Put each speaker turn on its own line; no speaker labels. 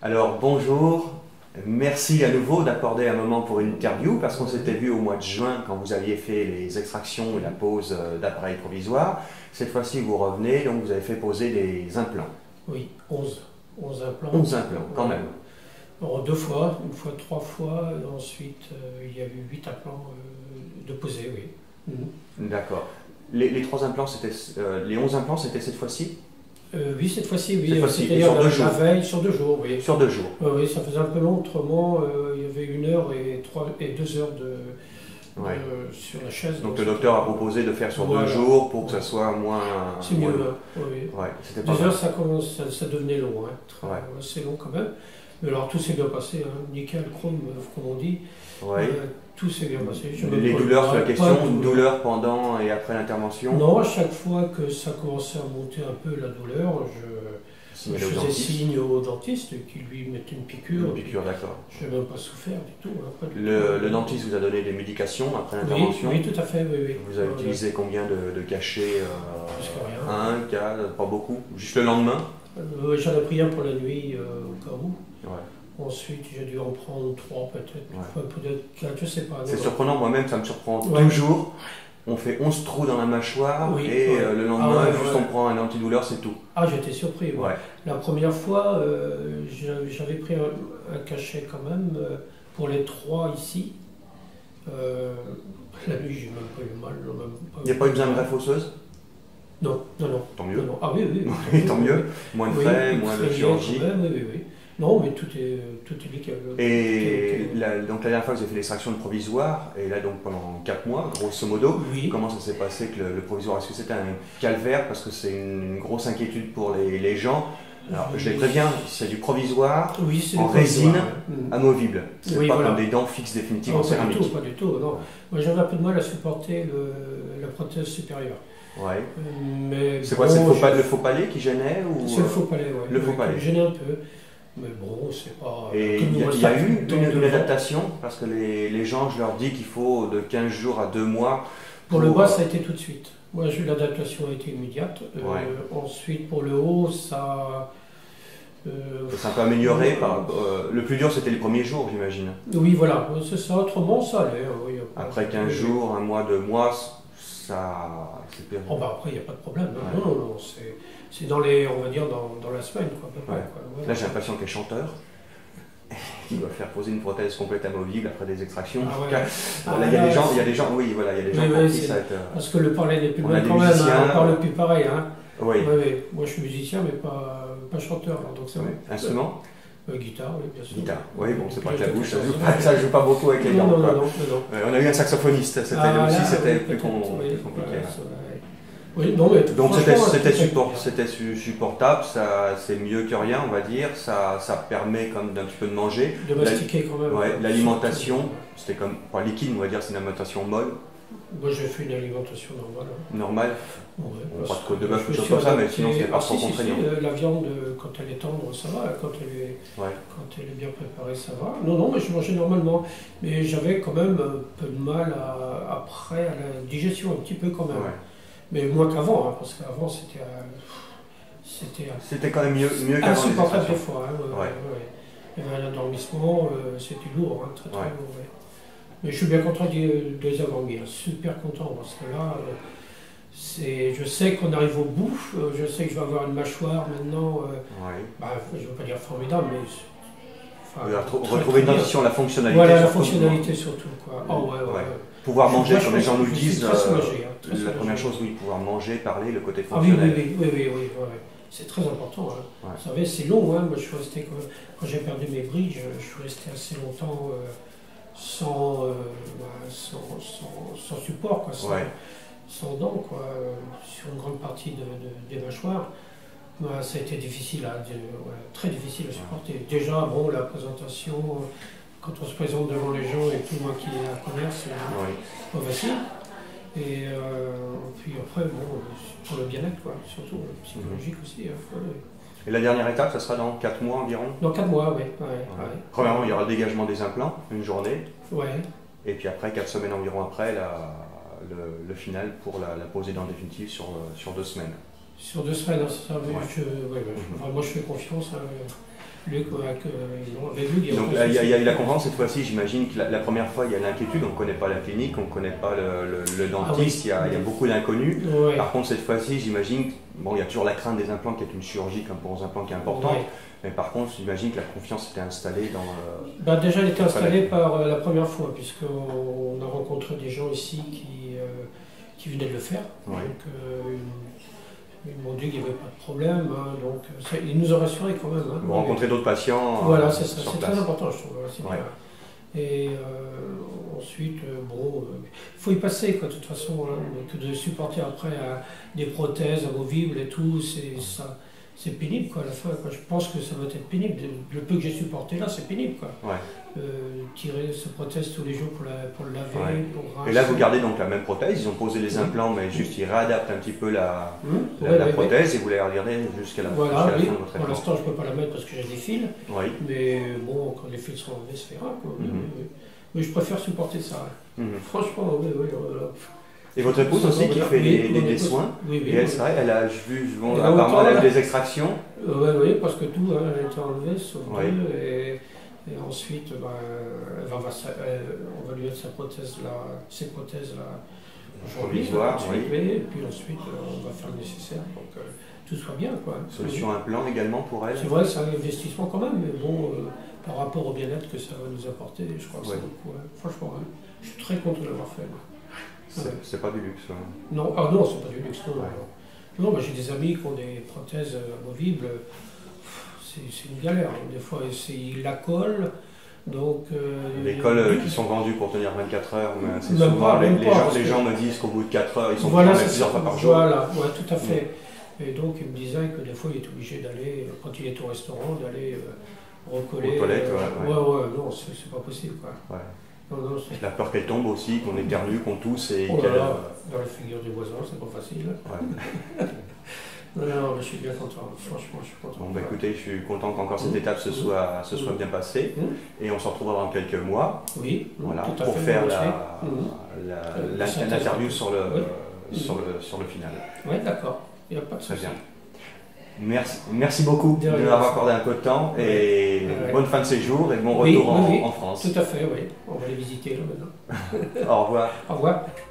Alors bonjour, merci à nouveau d'accorder un moment pour une interview parce qu'on s'était vu au mois de juin quand vous aviez fait les extractions et la pose d'appareils provisoires. Cette fois-ci vous revenez, donc vous avez fait poser des implants.
Oui, 11 implants.
11 implants quand même.
Alors, 2 fois, une fois, 3 fois, et ensuite il y a eu 8 implants de posés, oui.
D'accord. Les 3 implants, c'était les 11 implants, c'était cette fois-ci?
Oui, cette fois-ci, oui.
Cette fois-ci,
C'est-à-dire
sur 2 jours.
la veille, sur 2 jours, oui.
Sur 2 jours.
Oui, ça faisait un peu long, autrement, il y avait 1 heure et 2 heures sur la chaise.
Donc le docteur a proposé de faire sur 2 jours pour que ça soit moins...
C'est mieux,
moins...
oui.
Ouais, c'était pas
2
mal.
heures, ça devenait long, c'est long quand même. Mais alors tout s'est bien passé, nickel, chrome, comme on dit.
Ouais.
Tout s'est bien passé.
Les douleurs, sur la question, une douleur pendant et après l'intervention?
Non, à chaque fois que ça commençait à monter un peu la douleur, je faisais signe au dentiste qui lui mettait une piqûre.
Une piqûre, d'accord.
Je n'ai même pas souffert du tout.
Le dentiste vous a donné des médications après l'intervention?
Oui, tout à fait, oui.
Vous avez utilisé combien de cachets?
Plus que rien.
1, 4, pas beaucoup. Juste le lendemain?
J'en ai pris un pour la nuit au cas où.
Ouais.
Ensuite, j'ai dû en prendre 3 peut-être.
Ouais.
Peut-être 4, je sais pas.
C'est surprenant, moi-même ça me surprend toujours. On fait 11 trous dans la mâchoire et le lendemain, on prend un antidouleur, c'est tout.
Ah, j'étais surpris. Ouais. La première fois, j'avais pris un cachet quand même pour les 3 ici. La nuit, j'ai même pas eu mal.
Il n'y a pas eu besoin de greffe osseuse?
Non.
Tant mieux.
Non. Ah oui.
Tant mieux. Moins de frais, moins de chirurgie.
Oui. Non, mais tout est nickel.
Et donc la dernière fois, vous avez fait l'extraction de provisoire, et là, donc pendant 4 mois, grosso modo, comment ça s'est passé que le provisoire? Est-ce que c'était un calvaire? Parce que c'est une grosse inquiétude pour les gens. Alors, je les préviens, c'est du provisoire en résine amovible. C'est pas comme des dents fixes définitives en céramique.
Pas du tout, non. Moi, j'avais un peu de mal à supporter la prothèse supérieure.
Ouais.
C'est
quoi, c'est le faux palais qui gênait ou...
C'est le faux palais, oui.
Le faux palais.
Qui gênait un peu. Mais bon, c'est pas...
Et il y a eu une adaptation, parce que les gens, je leur dis qu'il faut de 15 jours à 2 mois.
Pour le bas, ça a été tout de suite. Moi, l'adaptation a été immédiate. Ensuite, pour le haut, ça...
Ça s'est un peu amélioré. Le plus dur, c'était les premiers jours, j'imagine.
Oui, voilà, c'est ça. Autrement, ça allait. Oui,
après 15 jours, 1 mois, 2 mois, ça... c'est pire.
Oh, bah après, il n'y a pas de problème. Non. C'est dans les, on va dire, dans la semaine, quoi.
Là, j'ai l'impression qu'il est chanteur. Il doit faire poser une prothèse complète amovible après des extractions. Il y a des gens, qui ça être...
Parce que le parler n'est plus le même quand même, on parle plus pareil. Oui. Moi, je suis musicien, mais pas chanteur. Donc c'est vrai.
Instrument?
Guitare, oui, bien sûr.
Guitare, oui, bon, c'est pas que la bouche, ça joue pas beaucoup avec les dents.
Non.
On a eu un saxophoniste, c'était plus compliqué.
Oui, non, mais
donc c'était supportable, c'est mieux que rien, on va dire, ça permet comme d'un petit peu de manger.
De mastiquer quand même.
L'alimentation, c'était comme, pas liquide, on va dire, c'est une alimentation molle.
Moi j'ai fait une alimentation normale.
Normale? Pas de côte de bœuf ou chose comme ça, mais sinon c'est pas trop contraignant.
La viande, quand elle est tendre, ça va, quand elle est bien préparée, ça va. Non, mais je mangeais normalement. Mais j'avais quand même un peu de mal après à la digestion, un petit peu quand même. Mais moins qu'avant, parce qu'avant
c'était quand même mieux qu'avant.
Insupportable des fois. Il y avait un endormissement, c'était lourd, très lourd. Mais je suis bien content des avant-guerres, super content, parce que là, je sais qu'on arrive au bout, je sais que je vais avoir une mâchoire maintenant, je ne veux pas dire formidable, mais...
retrouver une dentition, la fonctionnalité.
Voilà, la fonctionnalité surtout.
Pouvoir manger, comme les gens nous le disent,
la
première chose, pouvoir manger, parler, le côté fonctionnel.
Oui. C'est très important. Vous savez, c'est long. Moi, je suis resté, quand j'ai perdu mes bridges, je suis resté assez longtemps sans support, sans dents, sur une grande partie des mâchoires. Ça a été difficile, très difficile à supporter. Déjà, la présentation, quand on se présente devant les gens et tout, moi qui la connais, c'est pas facile. Et puis après, pour le bien-être, surtout psychologique aussi.
Et la dernière étape, ça sera dans 4 mois environ?
Dans 4 mois, oui.
Premièrement, il y aura le dégagement des implants, une journée.
Et
puis après, 4 semaines environ après, le final pour la pose des dents définitive sur 2 semaines.
Sur 2 semaines, ça, moi je fais confiance. Luc, avec Luc,
donc il y a eu la conférence cette fois-ci, j'imagine que la première fois il y a l'inquiétude, on ne connaît pas la clinique, on ne connaît pas le dentiste, il y a beaucoup d'inconnus.
Ouais.
Par contre cette fois-ci, j'imagine, bon il y a toujours la crainte des implants qui est une chirurgie comme pour les implants qui est importante, mais par contre j'imagine que la confiance était installée dans...
Déjà elle était installée par la première fois, puisqu'on a rencontré des gens ici qui venaient de le faire. Donc, ils m'ont dit qu'il n'y avait pas de problème, donc ils nous ont rassurés quand même.
Vous rencontrez d'autres patients.
Voilà, c'est ça, c'est très important, je trouve. Et ensuite, il faut y passer, quoi, de toute façon, que de supporter après des prothèses amovibles et tout, c'est pénible, quoi, à la fin. Quoi. Je pense que ça doit être pénible. Le peu que j'ai supporté là, c'est pénible, quoi. Tirer ce prothèse tous les jours pour le laver, pour rincer.
Et là, vous gardez donc la même prothèse, ils ont posé les implants, mais juste ils réadaptent un petit peu la prothèse et vous la regardez jusqu'à la fin de votre traitement.
Pour l'instant, je ne peux pas la mettre parce que j'ai des fils, mais bon, quand les fils seront enlevés, ça ira, quoi. Mais je préfère supporter ça. Franchement, oui.
Et votre épouse aussi qui fait des soins, et elle a vu, apparemment elle a eu des extractions.
Oui, parce que tout a été enlevé, sauf deux, et ensuite on va lui mettre ces prothèses-là
provisoires,
et puis ensuite on va faire le nécessaire pour que tout soit bien, quoi.
Solution implant également pour elle.
C'est vrai, c'est un investissement quand même, mais bon, par rapport au bien-être que ça va nous apporter, je crois que c'est beaucoup. Franchement, je suis très content de l'avoir fait.
C'est pas du luxe.
Non, c'est pas du luxe. Non, j'ai des amis qui ont des prothèses amovibles. C'est une galère. Des fois, ils la collent. Donc,
les colles qui sont vendues pour tenir 24 heures, mais c'est souvent les gens me disent qu'au bout de 4 heures, ils sont plusieurs fois par jour.
Voilà, tout à fait. Et donc, il me disait que des fois, il est obligé d'aller, quand il est au restaurant, d'aller recoller.
Aux toilettes,
non, c'est pas possible, quoi.
La peur qu'elle tombe aussi, qu'on éternue, qu'on tousse et
dans la figure du voisin, c'est pas facile. Non, je suis bien content, franchement, je suis content.
Bon, écoutez, je suis content qu'encore cette étape se soit bien passée et on se retrouvera dans quelques mois pour faire l'interview sur le final.
Oui, d'accord, il n'y a pas de souci.
Très bien. Merci beaucoup de m'avoir accordé un peu de temps et bonne fin de séjour et bon retour en France.
Tout à fait, oui. On va les visiter là maintenant.
Au revoir.
Au revoir.